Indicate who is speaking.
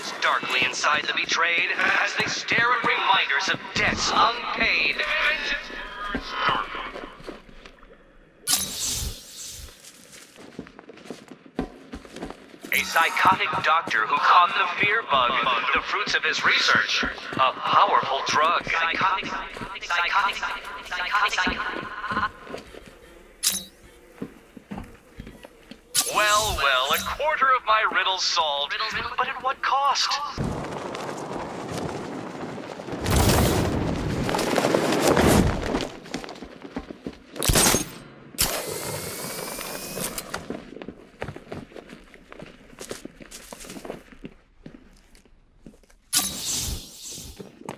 Speaker 1: glows darkly inside the betrayed as they stare at reminders of debts unpaid. A psychotic doctor who caught the fear bug, the fruits of his research. A powerful drug. Well, a quarter of my riddles solved, but at what cost?